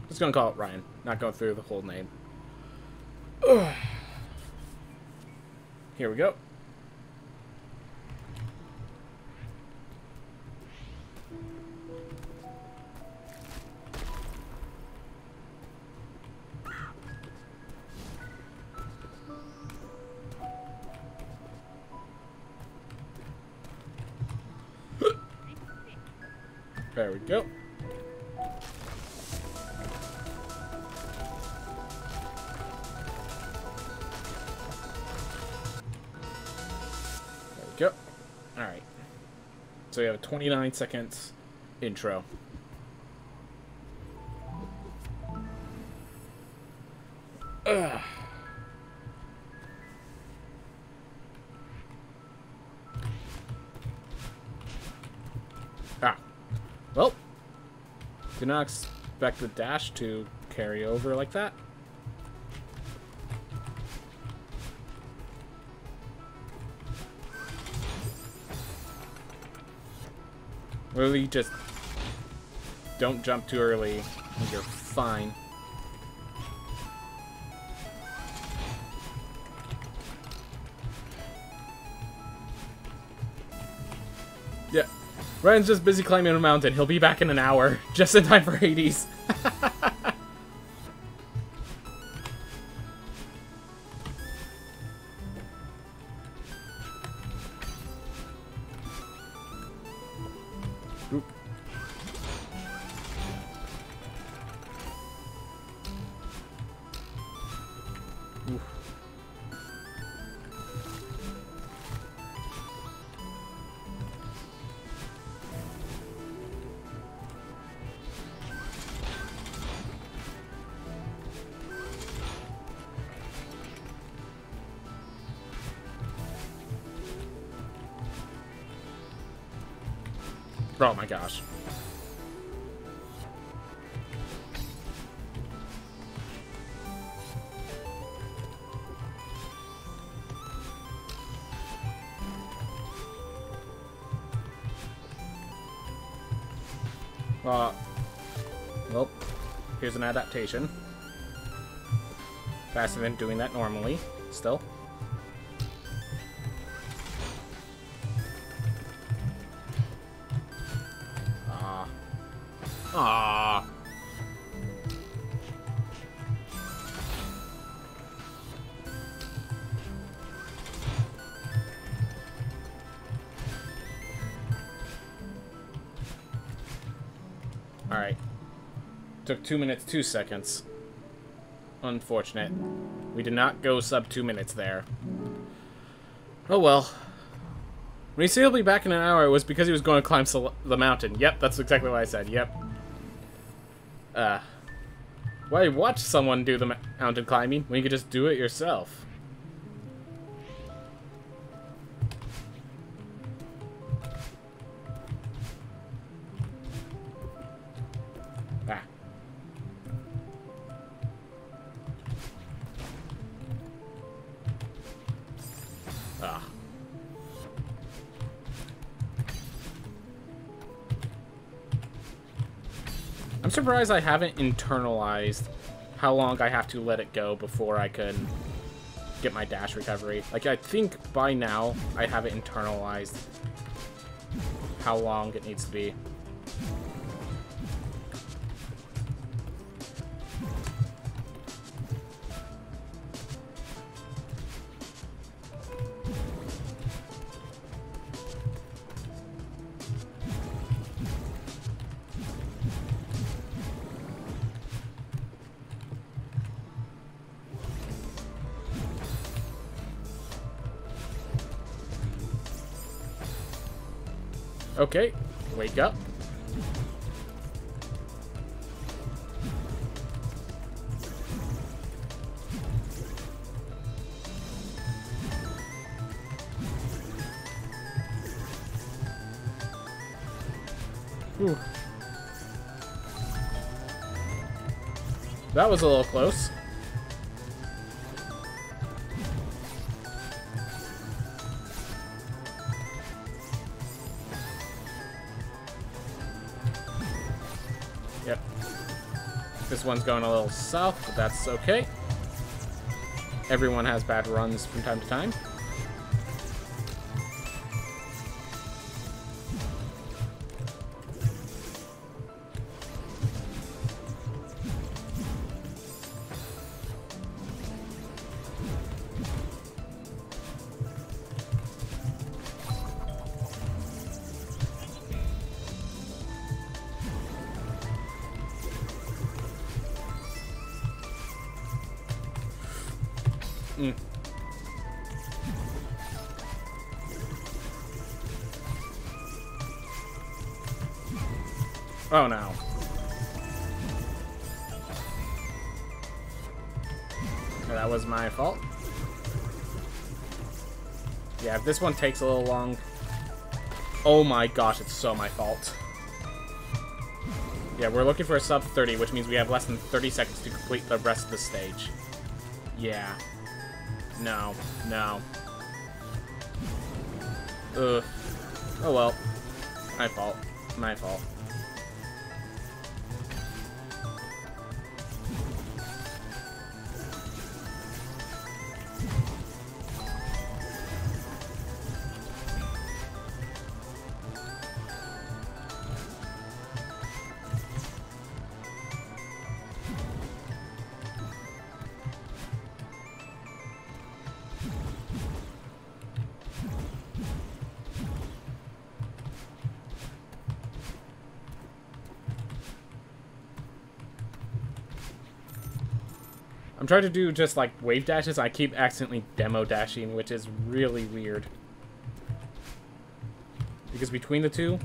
Just gonna call it Ryan. Not going through the whole name. Here we go. There we go. There we go. Alright. So we have a 29 seconds intro. Ugh. Ah. Well, do not expect the dash to carry over like that. Really, just don't jump too early and you're fine. Yeah. Ryan's just busy climbing a mountain. He'll be back in an hour. Just in time for Hades. Oop. Oof. Oh my gosh. Well, here's an adaptation. Faster than doing that normally, still. Ah. Alright. Took 2 minutes, 2 seconds. Unfortunate. We did not go sub 2 minutes there. Oh well. When he said he'll be back in an hour, it was because he was going to climb the mountain. Yep, that's exactly what I said. Yep. Why watch someone do the mountain climbing when you could just do it yourself? Ah. Ah. I'm surprised I haven't internalized how long I have to let it go before I can get my dash recovery. Like, I think by now I have it internalized how long it needs to be. Okay, wake up. Whew. That was a little close. Yep. This one's going a little south, but that's okay. Everyone has bad runs from time to time. Oh no. That was my fault. Yeah, if this one takes a little long... Oh my gosh, it's so my fault. Yeah, we're looking for a sub 30, which means we have less than 30 seconds to complete the rest of the stage. Yeah. No. No. Ugh. Oh well. My fault. My fault. I'm trying to do just like wave dashes. I keep accidentally demo dashing, which is really weird. Because between the two,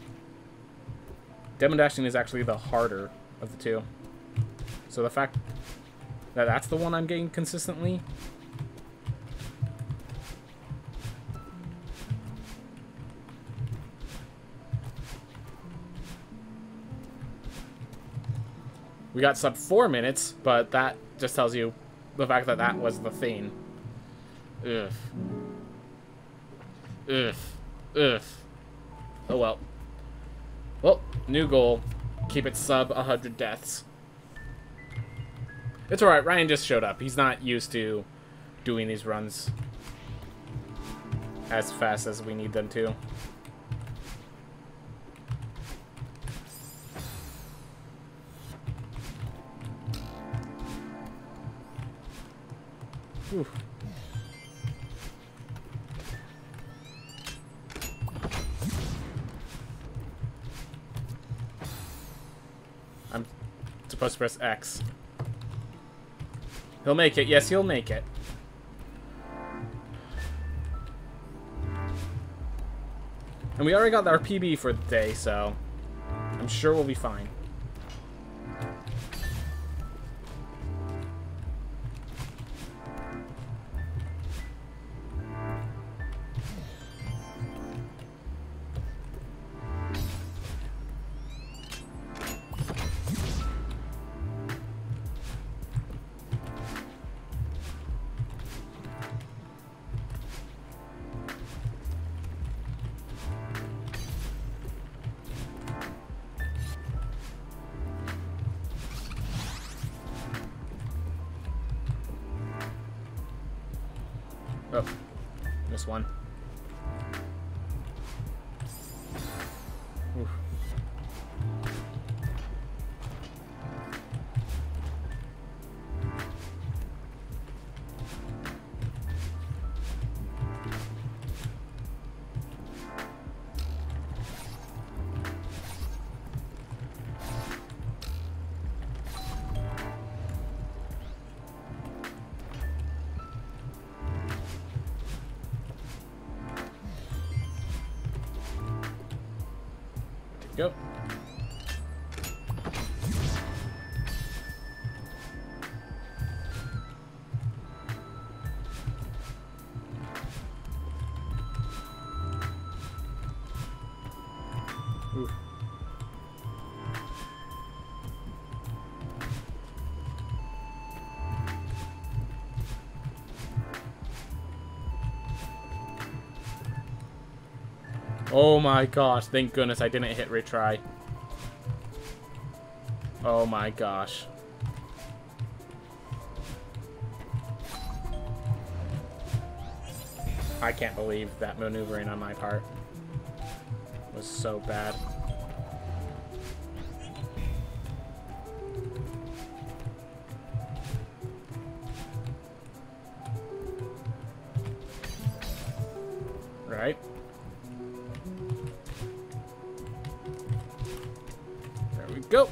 demo dashing is actually the harder of the two. So the fact that that's the one I'm getting consistently. We got sub 4 minutes, but that just tells you the fact that that was the thing. Ugh. Ugh. Ugh. Oh well. Well, new goal. Keep it sub 100 deaths. It's alright, Ryan just showed up. He's not used to doing these runs as fast as we need them to. Oof. I'm supposed to press X. He'll make it. Yes, he'll make it. And we already got our PB for the day, so I'm sure we'll be fine. Oh, missed one. Oof. Go. Oof. Oh my gosh, thank goodness I didn't hit retry. Oh my gosh. I can't believe that maneuvering on my part was so bad. Right? There we go.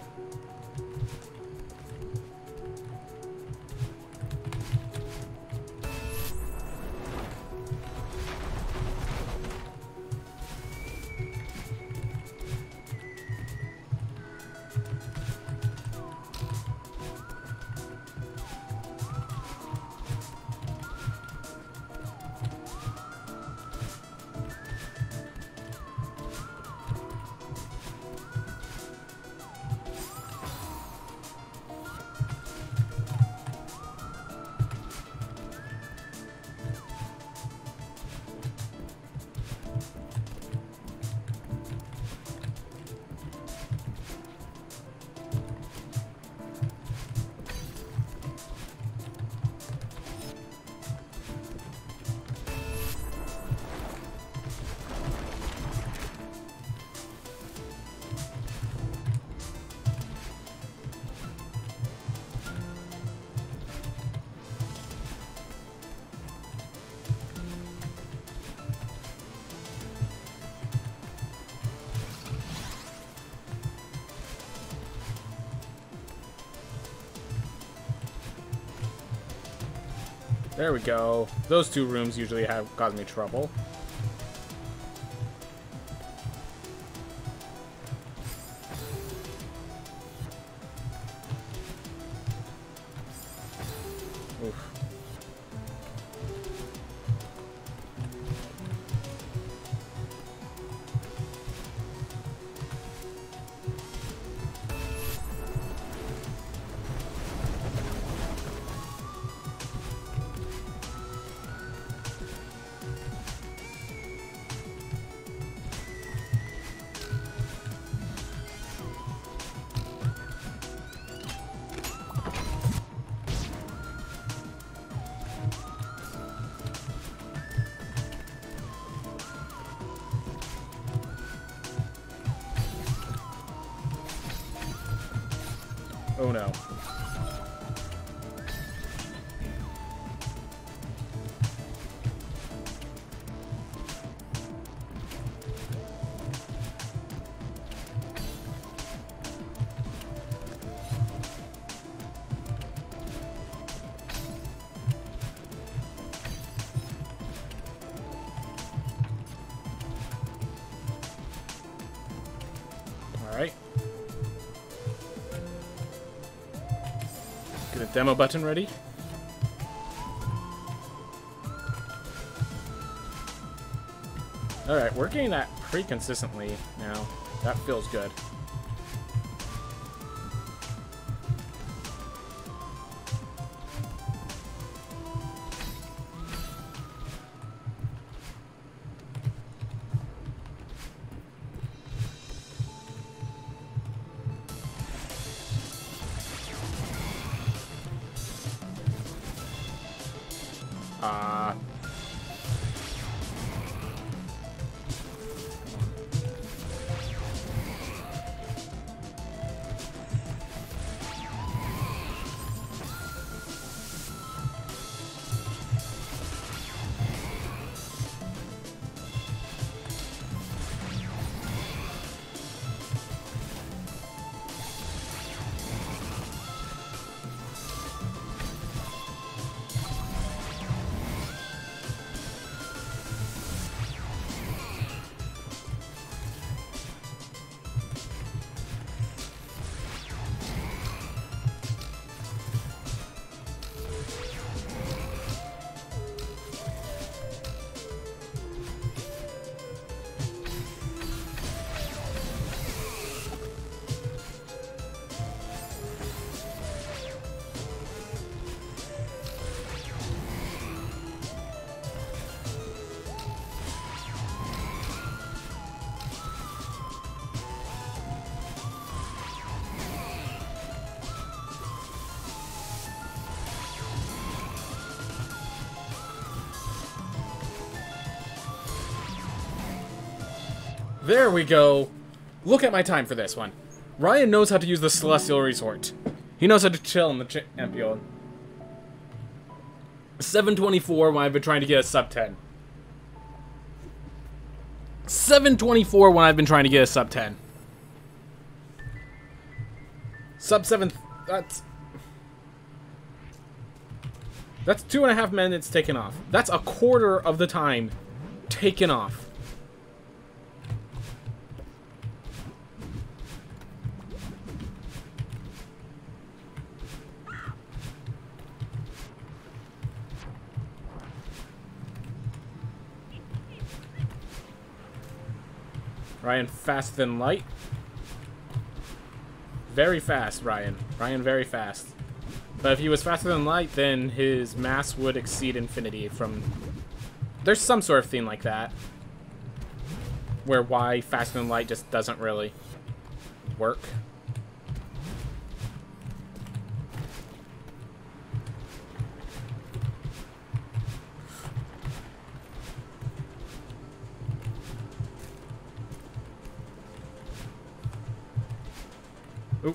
There we go. Those two rooms usually have caused me trouble. Oof. Oh no. All right. Get a demo button ready. Alright, we're getting that pretty consistently now. That feels good. There we go. Look at my time for this one. Ryan knows how to use the Celestial Resort. He knows how to chill in the champion. 724 when I've been trying to get a sub 10. 724 when I've been trying to get a sub 10. Sub 7... That's 2.5 minutes taken off. That's a quarter of the time taken off. Ryan faster than light. Very fast, Ryan. Ryan very fast. But if he was faster than light, then his mass would exceed infinity from... There's some sort of thing like that. Where Y faster than light just doesn't really work. Oop.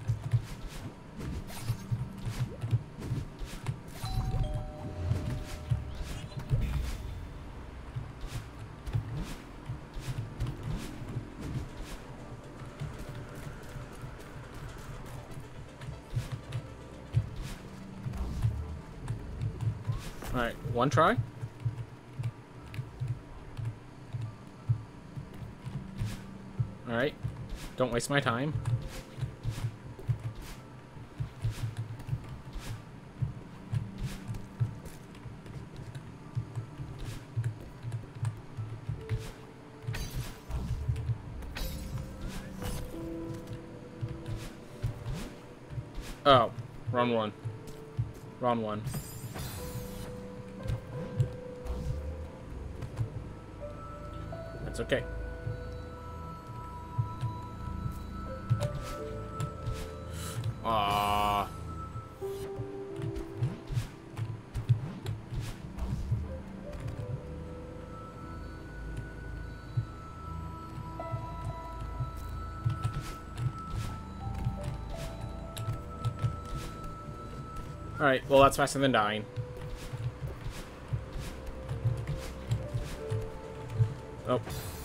Alright, one try. Alright, don't waste my time. Oh, wrong one. Wrong one. That's okay. Ah. Alright, well that's faster than dying. Oh.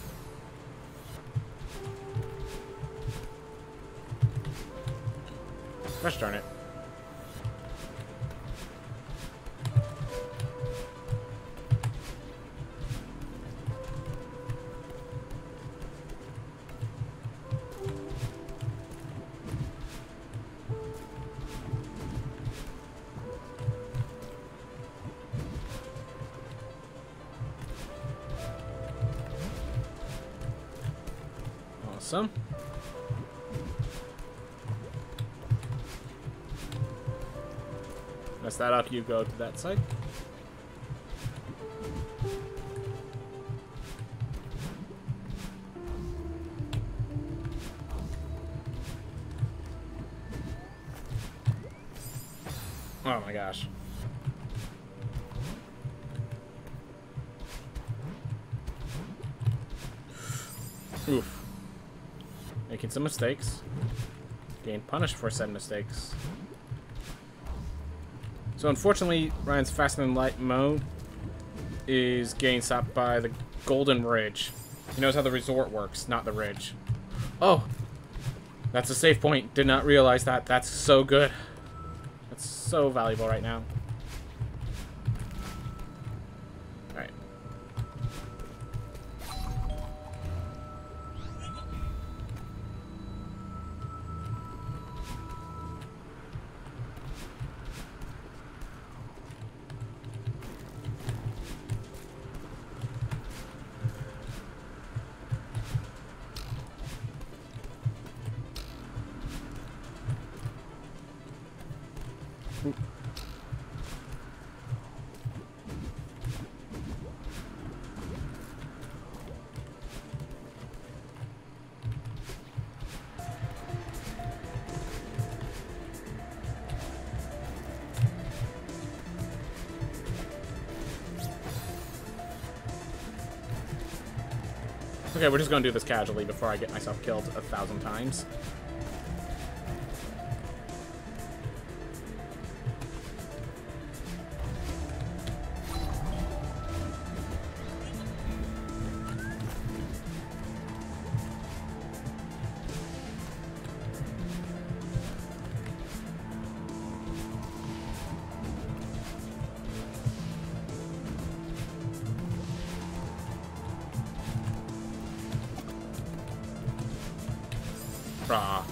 Gosh darn it. Awesome. Mess that up, you go to that side. Oh my gosh. Oof. Making some mistakes. Getting punished for said mistakes. So unfortunately, Ryan's faster than light mode is getting stopped by the golden ridge. He knows how the resort works, not the ridge. Oh! That's a save point. Did not realize that. That's so good. That's so valuable right now. Alright. Okay, we're just gonna do this casually before I get myself killed 1,000 times. Ah.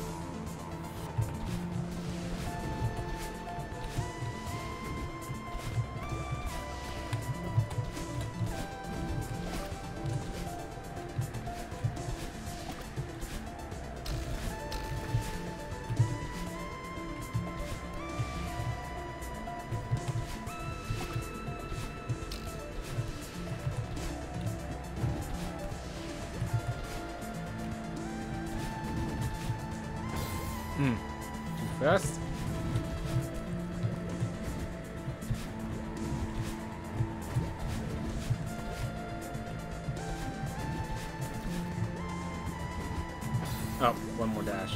Too fast. Oh, one more dash.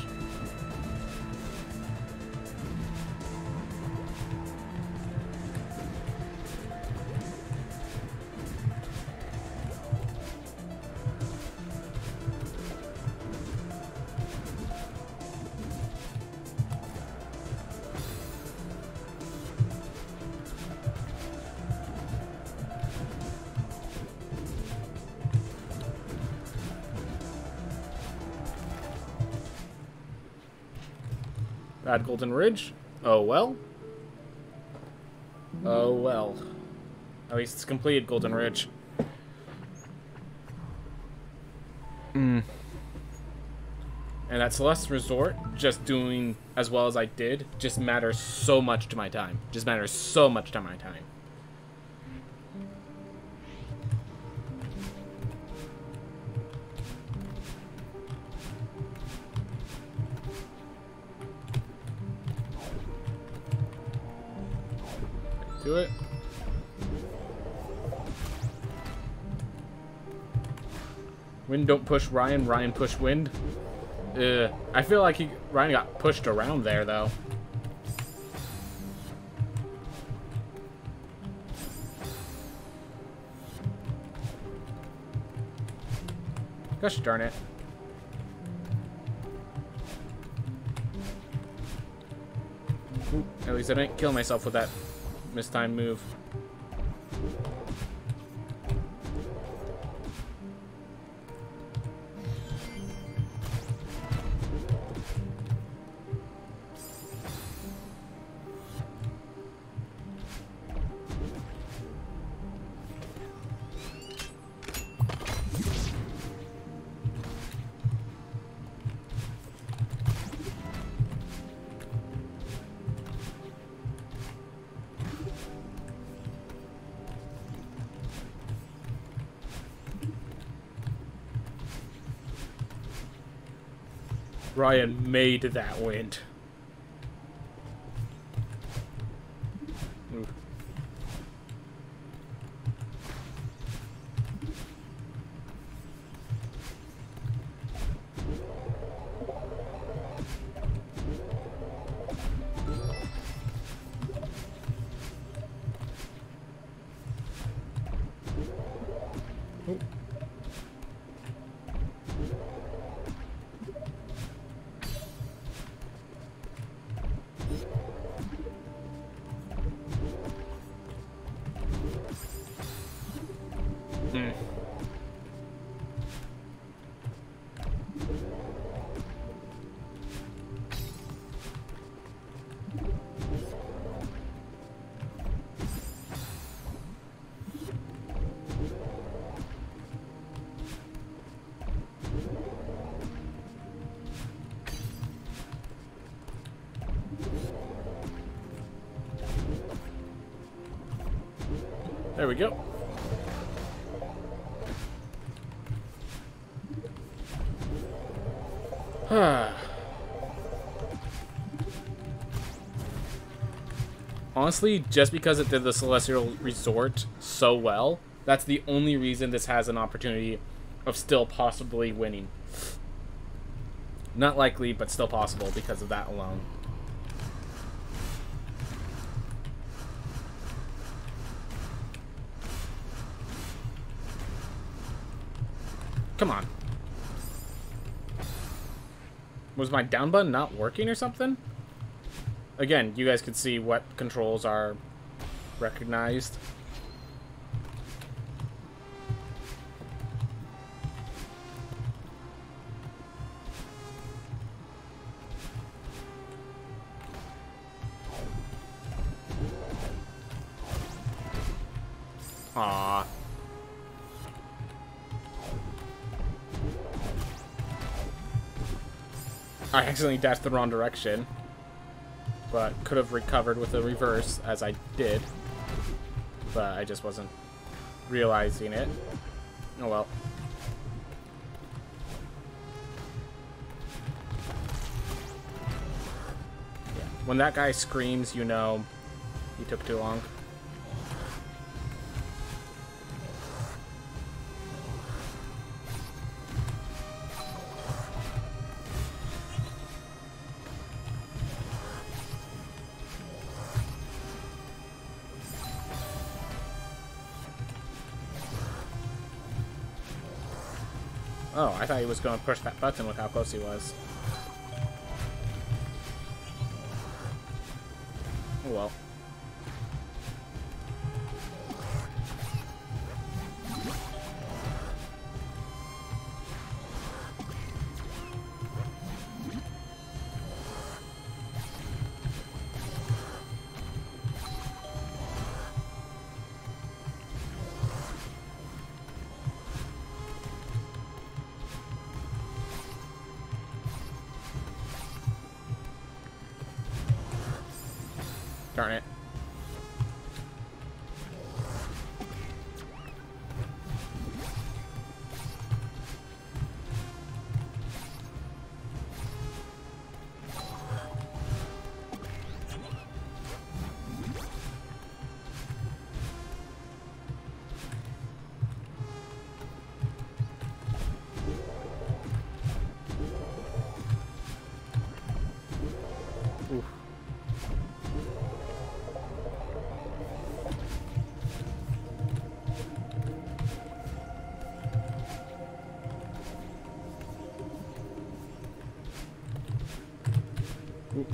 Bad Golden Ridge? Oh well. Oh well. At least it's completed Golden Ridge. And at Celeste Resort, just doing as well as I did just matters so much to my time. Just matters so much to my time. Do it. Wind don't push Ryan, Ryan push Wind. I feel like Ryan got pushed around there though. Gosh darn it. Ooh, at least I didn't kill myself with that mistimed move. Ryan made that wind. Ooh. Ooh. There we go. Honestly, just because it did the Celestial Resort so well, that's the only reason this has an opportunity of still possibly winning. Not likely, but still possible because of that alone. Come on. Was my down button not working or something? Again, you guys could see what controls are recognized. Aww. I accidentally dashed the wrong direction, but could have recovered with a reverse, as I did, but I just wasn't realizing it. Oh well. Yeah. When that guy screams, you know he took too long. Oh, I thought he was going to push that button with how close he was. Oh well. Darn it. Oof. Ooh.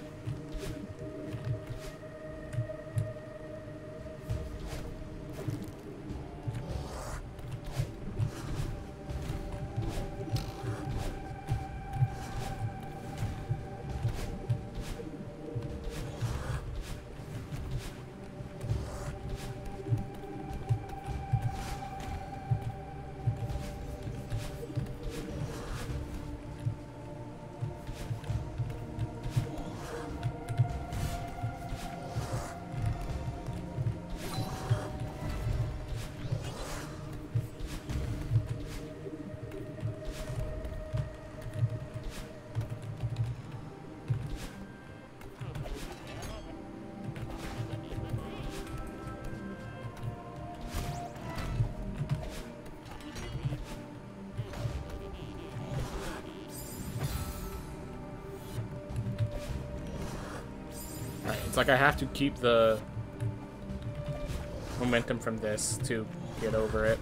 It's like I have to keep the momentum from this to get over it.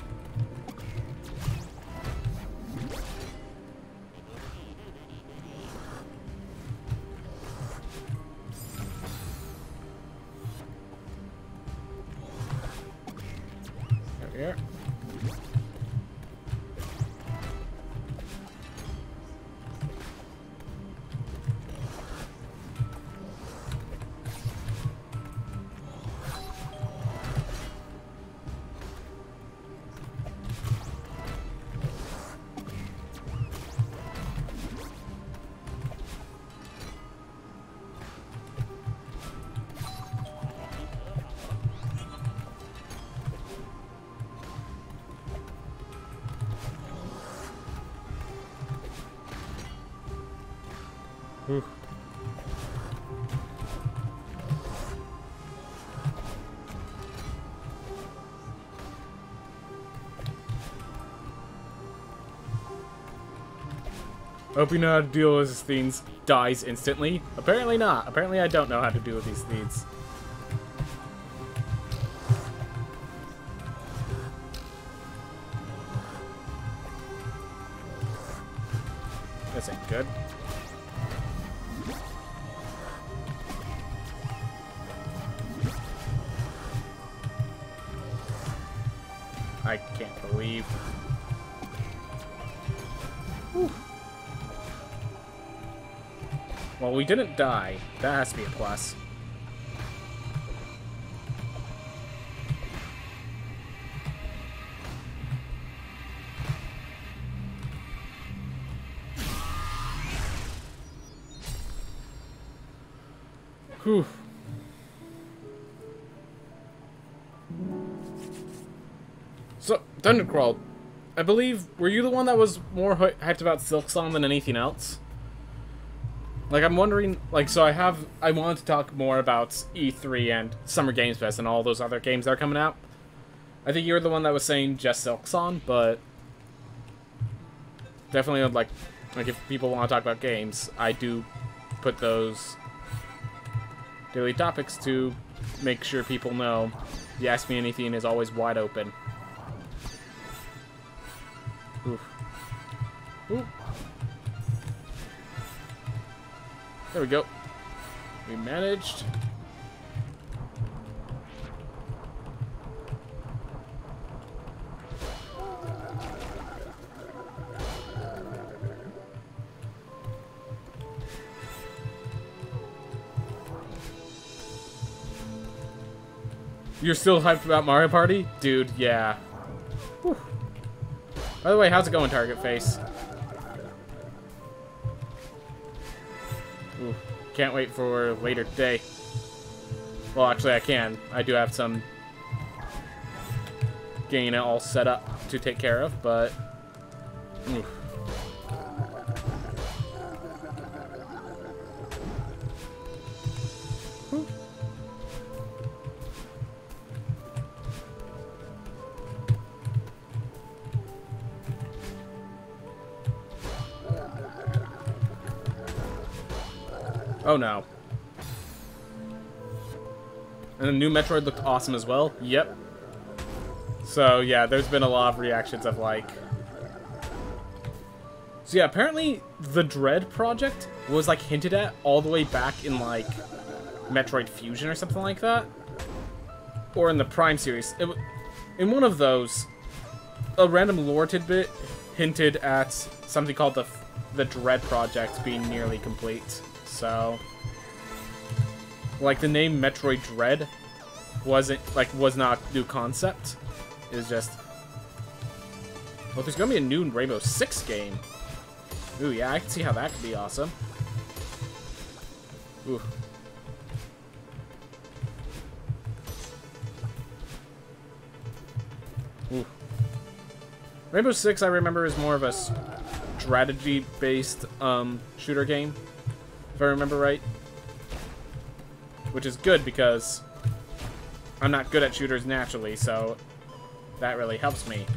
There we are. Whew. Hope you know how to deal with these things. Dies instantly. Apparently not. Apparently I don't know how to deal with these things. This ain't good. I can't believe. Whew. Well, we didn't die. That has to be a plus. Whew. So, Thundercrawl, I believe, were you the one that was more hyped about Silksong than anything else? Like, I'm wondering, like, so I wanted to talk more about E3 and Summer Games Fest and all those other games that are coming out. I think you were the one that was saying just Silksong, but definitely, like if people want to talk about games, I do put those daily topics to make sure people know the Ask Me Anything is always wide open. Oof. Ooh. There we go. We managed. You're still hyped about Mario Party? Dude, yeah. Whew. By the way, how's it going, Target Face? Ooh, can't wait for later today. Well, actually, I can. I do have some getting it all set up to take care of, but... Oof. Oh no. And the new Metroid looked awesome as well. Yep. So yeah, there's been a lot of reactions of like... So yeah, apparently the Dread project was like hinted at all the way back in like Metroid Fusion or something like that. Or in the Prime series. In one of those, a random lore tidbit hinted at something called the Dread project being nearly complete. So, like, the name Metroid Dread was not a new concept. It was just... Well, there's gonna be a new Rainbow Six game. Ooh, yeah, I can see how that could be awesome. Ooh. Ooh. Rainbow Six, I remember, is more of a strategy-based shooter game. If I remember right. Which is good because I'm not good at shooters naturally, so that really helps me.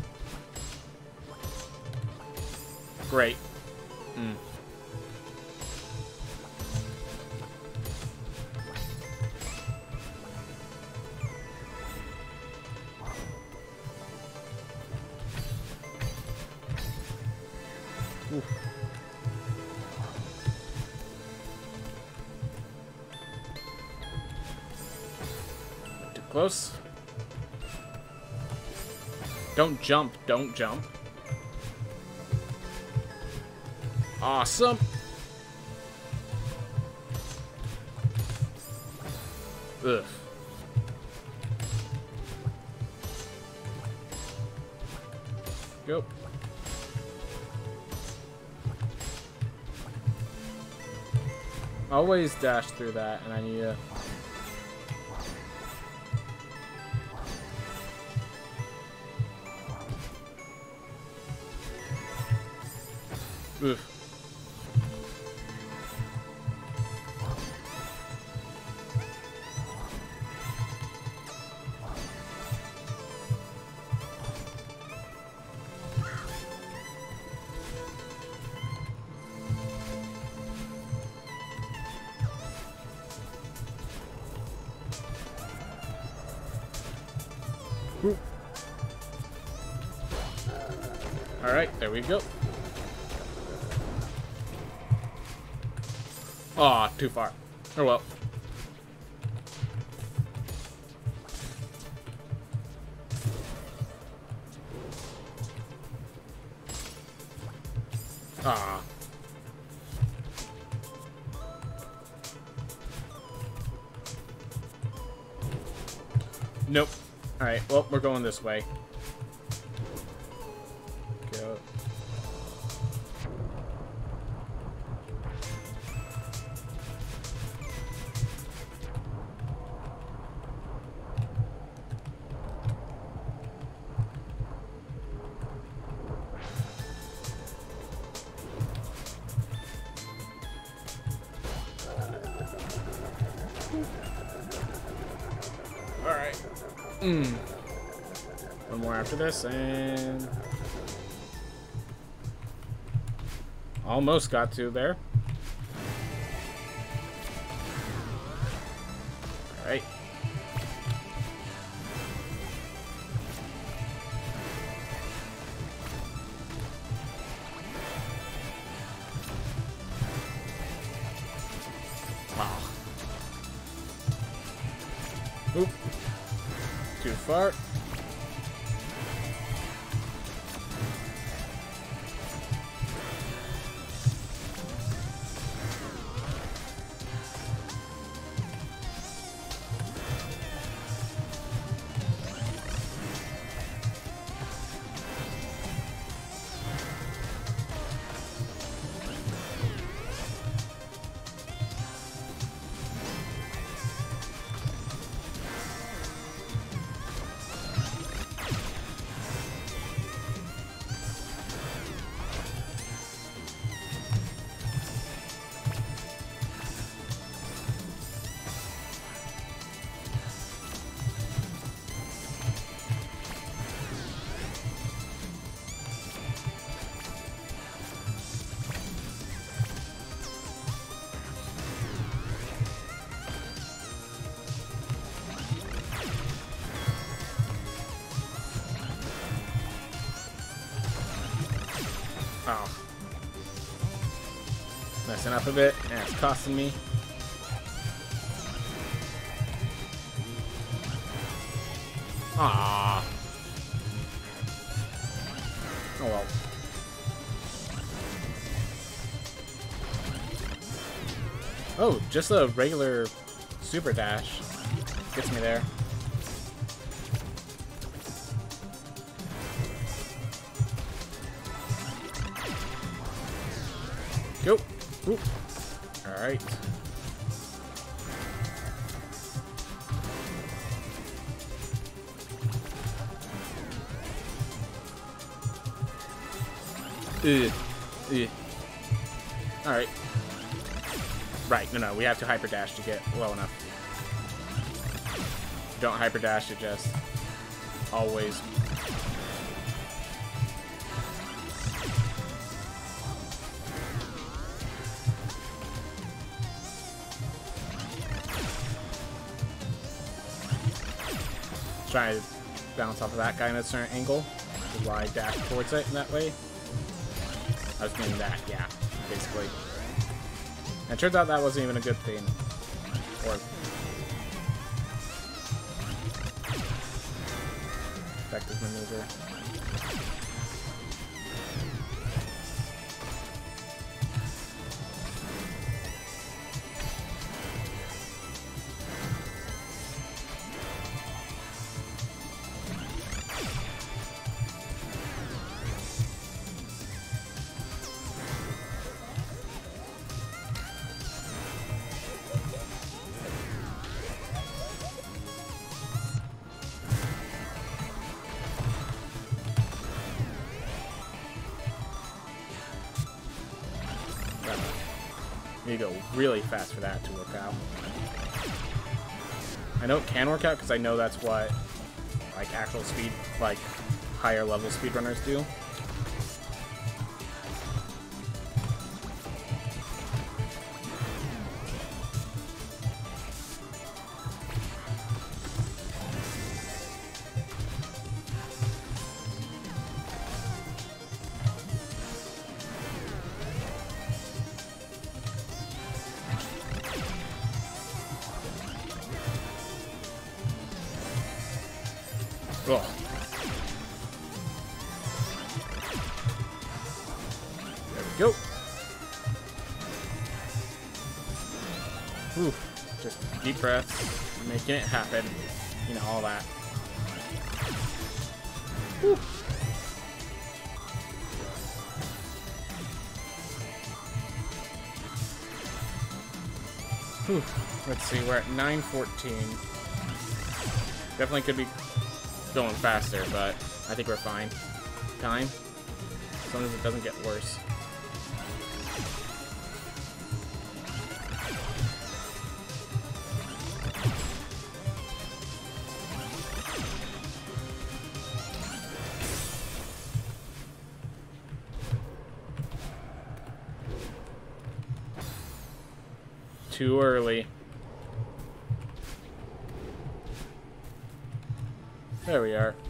Great. Mm. Oof. Close. Don't jump. Don't jump. Awesome. Ugh. Go. Always dash through that, and I need to... Oof. Alright, there we go. Aw, too far. Oh well. Ah. Nope. Alright, well, we're going this way. Go. Alright. One more after this, and... almost got to there. Alright. Wow. Oop. Too far. Oh. Messing up a bit, and it's costing me. Ah. Oh well. Oh, just a regular super dash gets me there. Go. Oop. All right. All right. Right. No, we have to hyper dash to get low enough. Don't hyper dash, it just always. Try to bounce off of that guy in a certain angle, which is why I dash towards it in that way. I was doing that, yeah, basically. And it turns out that wasn't even a good thing. Or effective maneuver. You go really fast for that to work out. I know it can work out because I know that's what like actual speed, like higher level speedrunners do. Ugh. There we go. Whew. Just deep breaths, making it happen. You know, all that. Whew. Whew. Let's see, we're at 9:14. Definitely could be going faster, but I think we're fine. Time. As long as it doesn't get worse. Too early. There we are.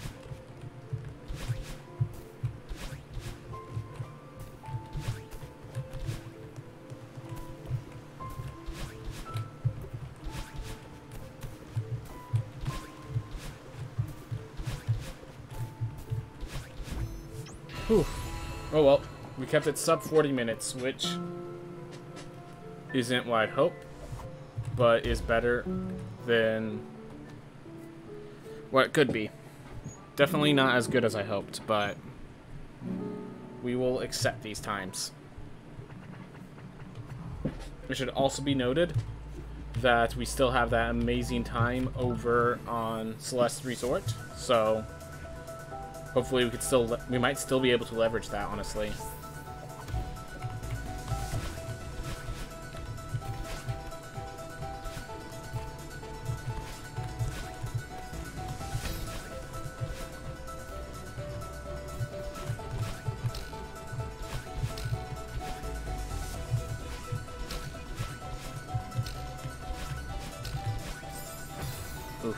Whew. Oh well, we kept it sub 40 minutes, which isn't what I'd hope, but is better than what it could be. Definitely not as good as I hoped, but we will accept these times. It should also be noted that we still have that amazing time over on Celeste Resort, so hopefully we might still be able to leverage that, honestly. Oof.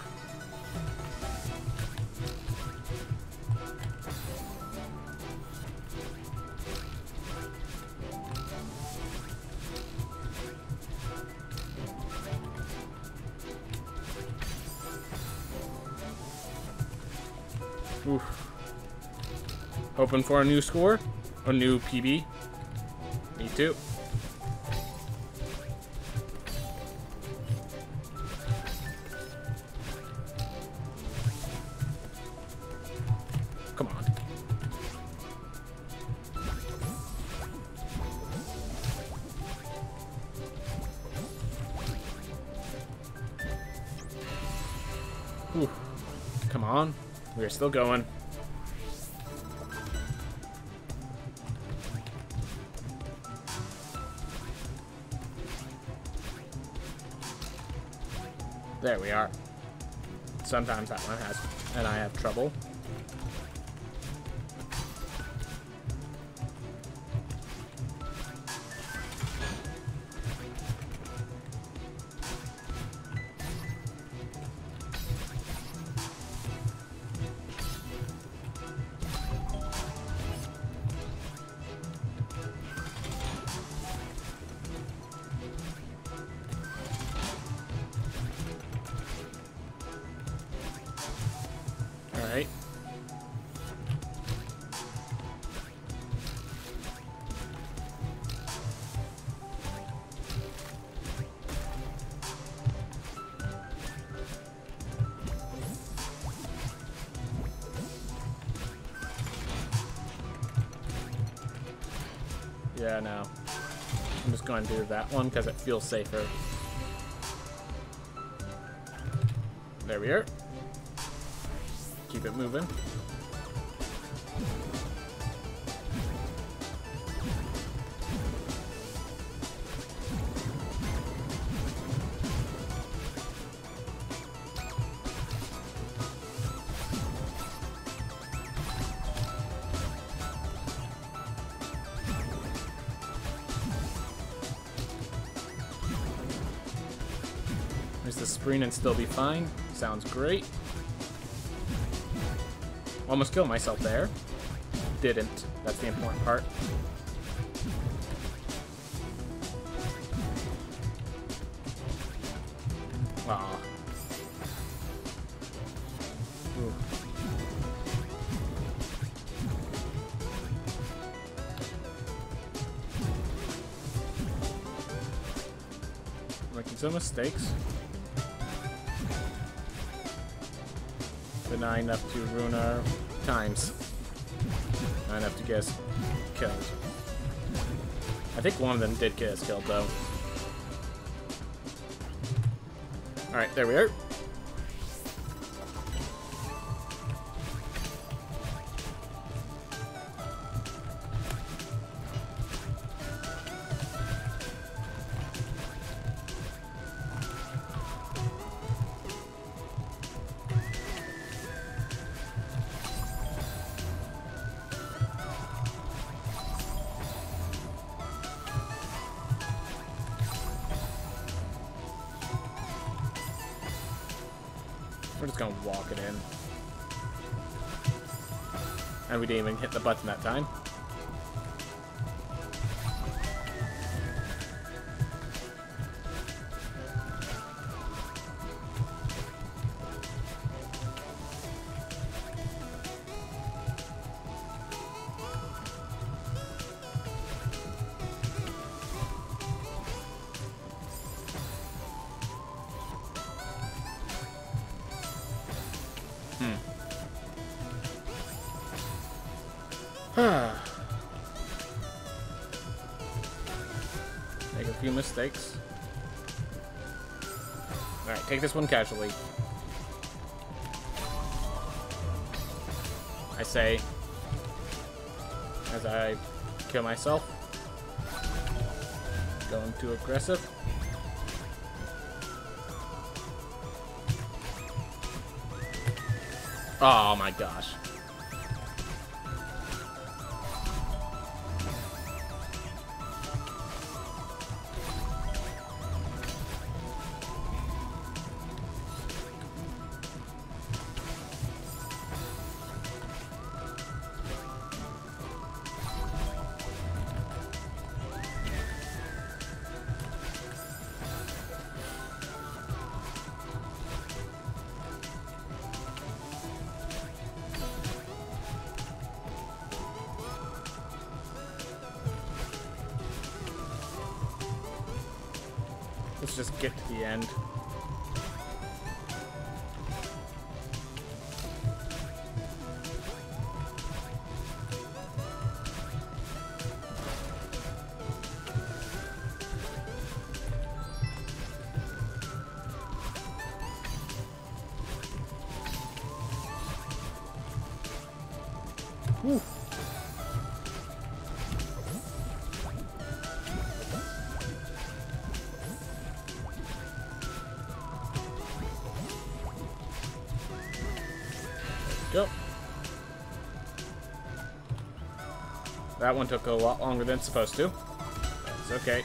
Oof. Hoping for a new score, a new PB. Me too. Come on. Ooh. Come on. We're still going. There we are. Sometimes that one has, and I have trouble. Alright. Yeah, no. I'm just going to do that one because it feels safer. There we are. Keep it moving. There's the sprint and still be fine. Sounds great. Almost killed myself there. Didn't. That's the important part. Aw. Ooh. These are mistakes. But not enough to ruin our times. Not enough to get us killed. I think one of them did get us killed, though. Alright, there we are. We're just gonna walk it in. And we didn't even hit the button that time. Make a few mistakes. Alright, take this one casually. I say, as I kill myself. Going too aggressive. Oh my gosh. Let's just get to the end. Whew. Go. That one took a lot longer than it's supposed to. It's okay.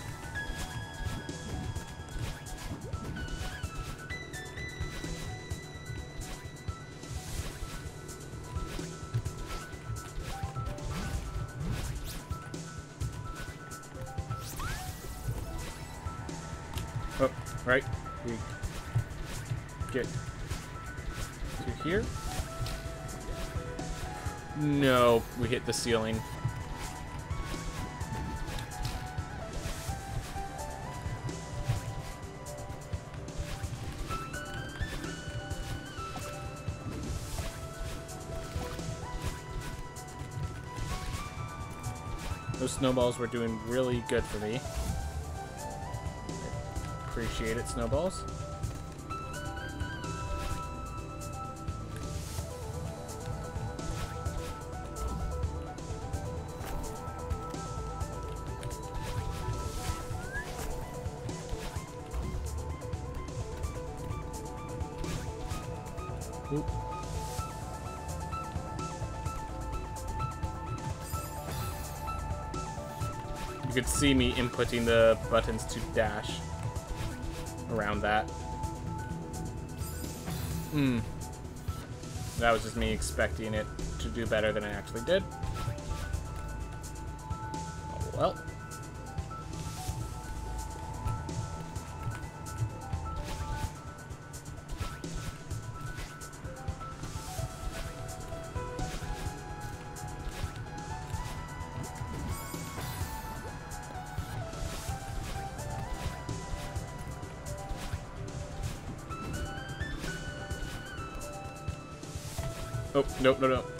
Oh, right. We get to here. No, we hit the ceiling. Those snowballs were doing really good for me. Appreciate it, snowballs. Oop. You could see me inputting the buttons to dash around that. That was just me expecting it to do better than it actually did. Oh, well. Oh, no, no, no.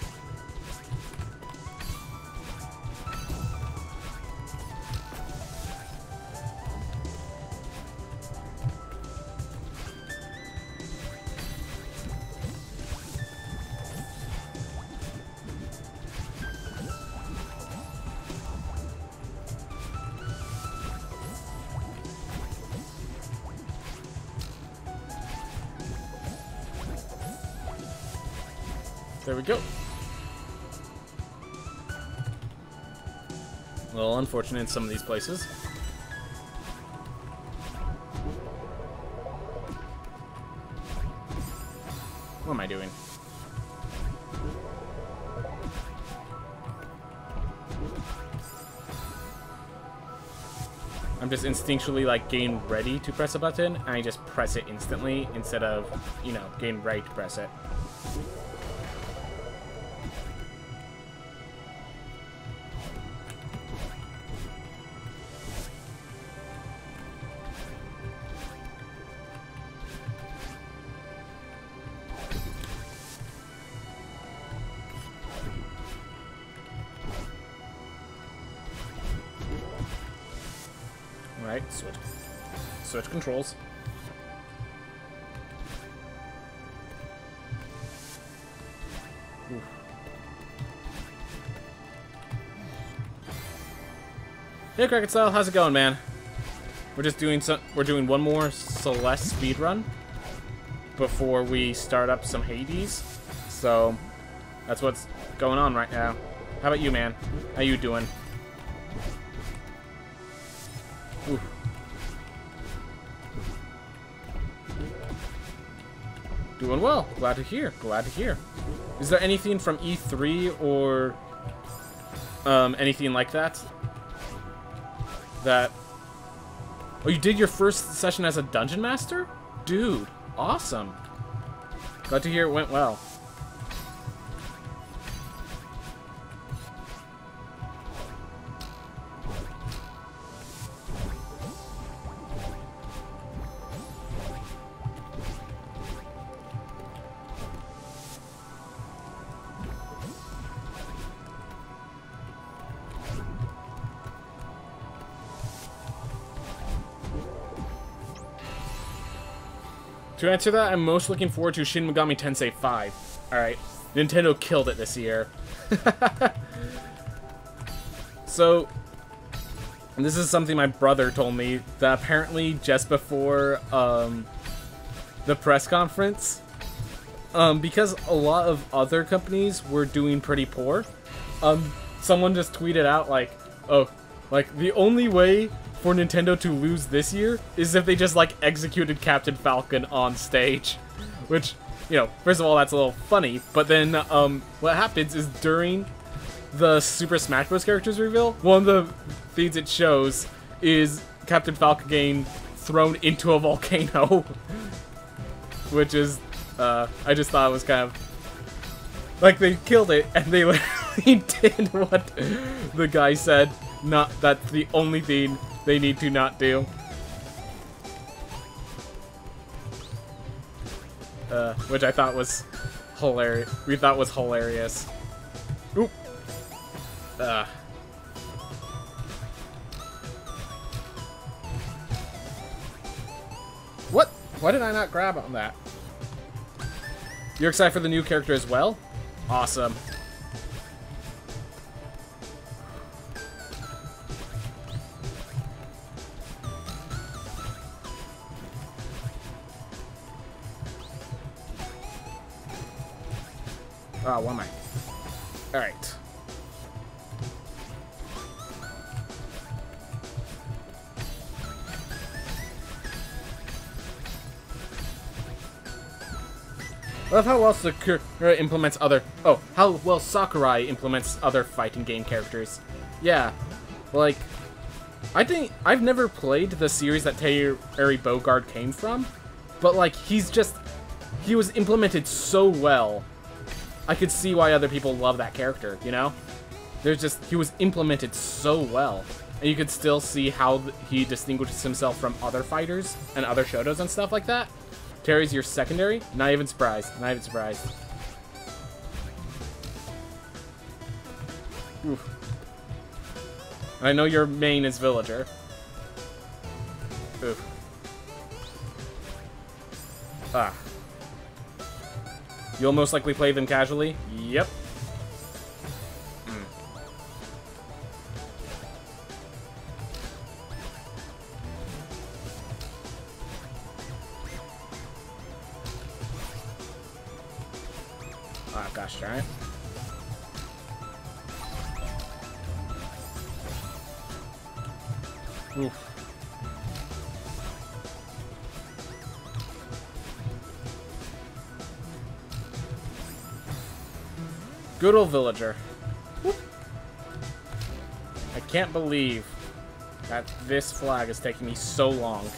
There we go. A little unfortunate in some of these places. What am I doing? I'm just instinctually like getting ready to press a button, and I just press it instantly instead of, you know, getting ready to press it. Alright, switch controls. Oof. Hey Cricket Style, how's it going, man? We're doing one more Celeste speedrun before we start up some Hades. So that's what's going on right now. How about you, man? How you doing? Ooh. Doing well. Glad to hear. Glad to hear. Is there anything from E3 or anything like that? Oh, you did your first session as a dungeon master? Dude, awesome. Glad to hear it went well. To answer that, I'm most looking forward to Shin Megami Tensei 5. Alright, Nintendo killed it this year. So, and this is something my brother told me, that apparently just before the press conference, because a lot of other companies were doing pretty poor, someone just tweeted out like, oh, like the only way for Nintendo to lose this year is if they just like executed Captain Falcon on stage, which, you know, first of all, that's a little funny, but then what happens is during the Super Smash Bros. Characters reveal, one of the things it shows is Captain Falcon getting thrown into a volcano, which is, I just thought it was kind of, like, they killed it, and they literally did what the guy said, not, that's the only thing they need to not do. Which I thought was hilarious. We thought was hilarious. Oop. What? Why did I not grab on that? You're excited for the new character as well? Awesome. Oh, what am I? Alright. I love how well Sakura implements other... Oh, how well Sakurai implements other fighting game characters. Yeah. Like, I think... I've never played the series that Terry Bogard came from, but, like, he's just... He was implemented so well. I could see why other people love that character, you know? There's just, he was implemented so well. And you could still see how he distinguishes himself from other fighters and other shotos and stuff like that. Terry's your secondary? Not even surprised. Not even surprised. Oof. I know your main is villager. Oof. Ah. You'll most likely play them casually? Yep. Oh, gosh darn it. Oof. Good old villager. Whoop. I can't believe that this flag is taking me so long.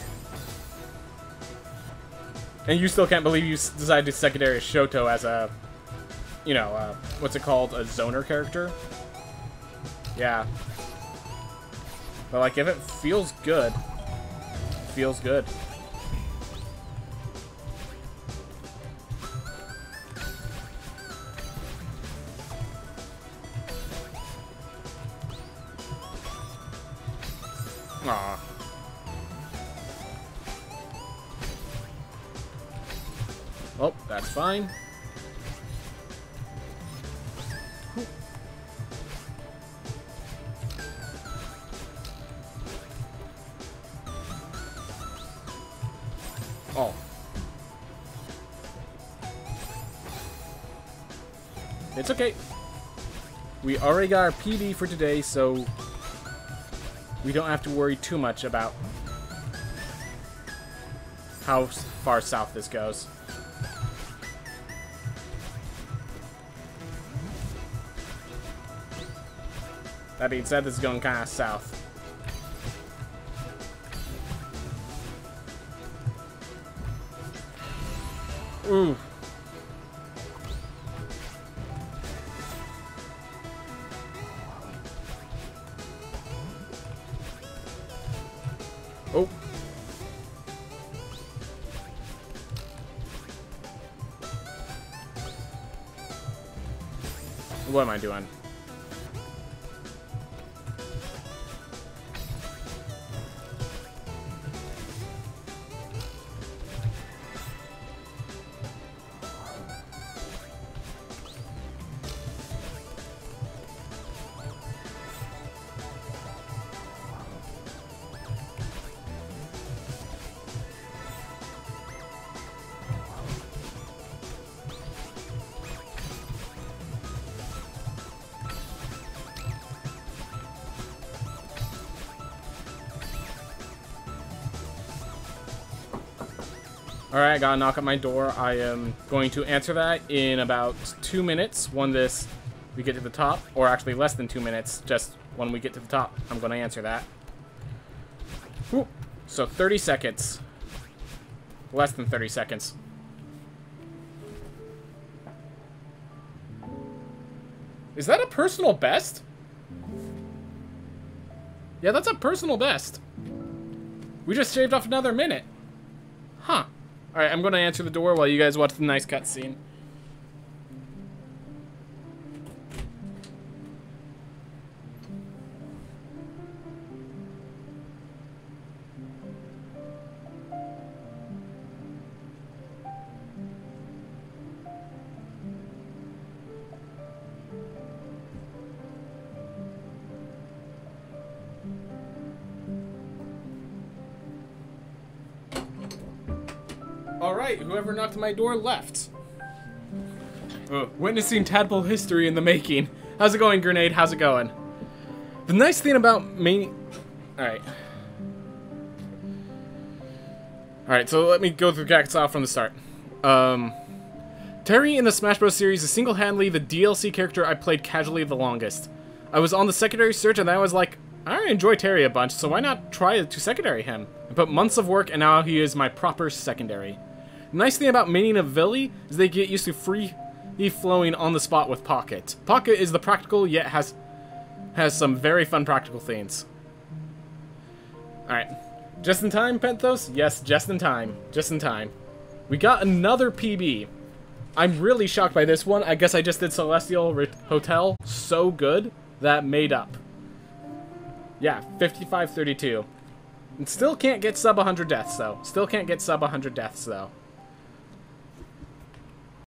And you still can't believe you decided to secondary Shoto as a, you know, what's it called? A zoner character? Yeah. But, like, if it feels good, it feels good. Aw. Oh, that's fine. Oh. It's okay. We already got our PB for today, so we don't have to worry too much about how far south this goes. That being said, this is going kind of south. Ooh. Oh. What am I doing? Alright, I gotta knock at my door. I am going to answer that in about 2 minutes when we get to the top. Or actually less than 2 minutes, just when we get to the top. I'm gonna answer that. Whew. So 30 seconds. Less than 30 seconds. Is that a personal best? Yeah, that's a personal best. We just shaved off another minute. Huh. Alright, I'm going to answer the door while you guys watch the nice cutscene. Alright, whoever knocked on my door left. Witnessing tadpole history in the making. How's it going, Grenade? How's it going? The nice thing about Alright. Alright, so let me go through Gaksaw from the start. Terry in the Smash Bros. Series is single-handedly the DLC character I played casually the longest. I was on the secondary search and I was like, I enjoy Terry a bunch, so why not try to secondary him? I put months of work and now he is my proper secondary. The nice thing about maining a Villy is they get used to free-flowing on the spot with Pocket. Pocket is the practical, yet has some very fun practical things. Alright. Just in time, Penthos? Yes, just in time. Just in time. We got another PB. I'm really shocked by this one. I guess I just did Celestial Hotel. So good. that made up. Yeah, 55-32. And still can't get sub 100 deaths, though. Still can't get sub 100 deaths, though.